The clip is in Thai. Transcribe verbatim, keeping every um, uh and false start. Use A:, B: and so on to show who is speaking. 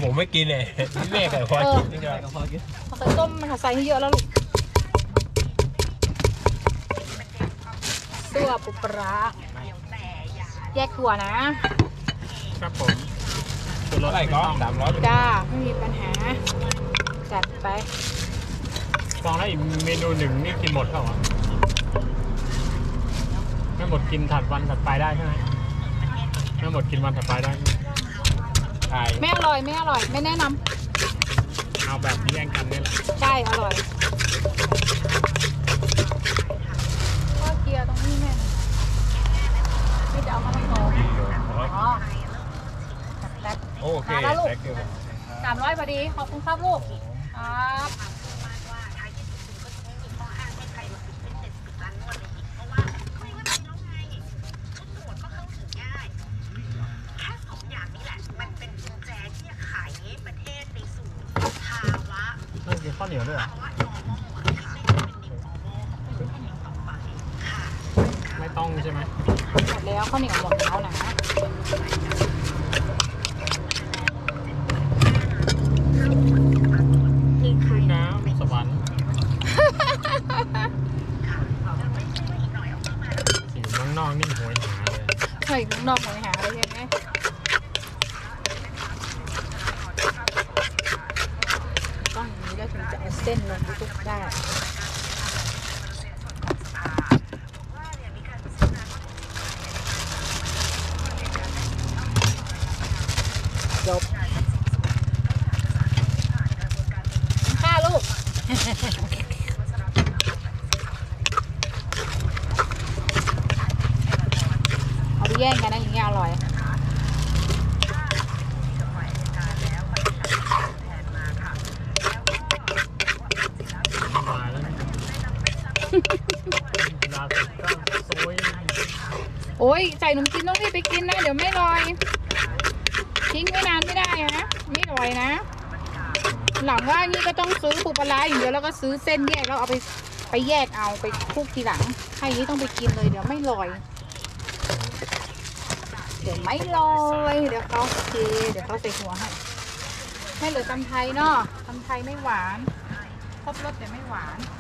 A: ผมไม่กินเลยแม่กับพ่อกินนี่ก็พ่อกิน
B: เอาไปต้มมันใส่ให้เยอะแล้วลูกตัวปุปลาแยกถั่วนะครับ
A: ผมตัวรถอะไรก็สามร้อย
B: จ้าไม่มีปัญหาจัดไป
A: ฟองแล้วอีกเมนูหนึ่งนี่กินหมดเปล่าวะไม่หมดกินถัดวันถัดไปได้ใช่ไหมไม่หมดกินวันถัดไปได้ใช่
B: ไม่อร่อยไม่อร่อยไม่แนะนำ
A: เอาแบบแย่งกันนี่แหละ
B: ใช่อร่อยก็เกียร์ตรงนี้แม่ที่จะเอามาทำโซ่อ๋อ
A: โอเค
B: สามร้อยพอดีขอบคุณครับลูกครับ
A: ข้าวเหนียวด้วยไม่ต้องใช่ไหม
B: หมดแล้วข้าวเหนียวหมดแล้วนะ
A: นี่คือน้ำสวรรค์สีน้องนอกนี่หวยหาเลย
B: ใช่น้องนอกหวยหาเลยใช่ไหมถึงจะเอาเส้นลงไปทุกได้จบค่าลูกเอาไปแย่งกันนะอย่างเงี้ยอร่อยโอ้ยใส่ขนมจีนต้องรีบไปกินนะเดี๋ยวไม่ลอยทิ้งไว้นานไม่ได้นะไม่ลอยนะหลังว่านี่ก็ต้องซื้อปูปลาอย่างเดียวแล้วก็ซื้อเส้นแยกแล้วเอาไปไปแยกเอาไปคลุกทีหลังให้นี้ต้องไปกินเลยเดี๋ยวไม่ลอยเดี๋ยวไม่ลอยเดี๋ยวเขาโอเคเดี๋ยวเขาใส่หัวให้ให้เหลือตำไทยเนาะตำไทยไม่หวานครบรสแต่ไม่หวาน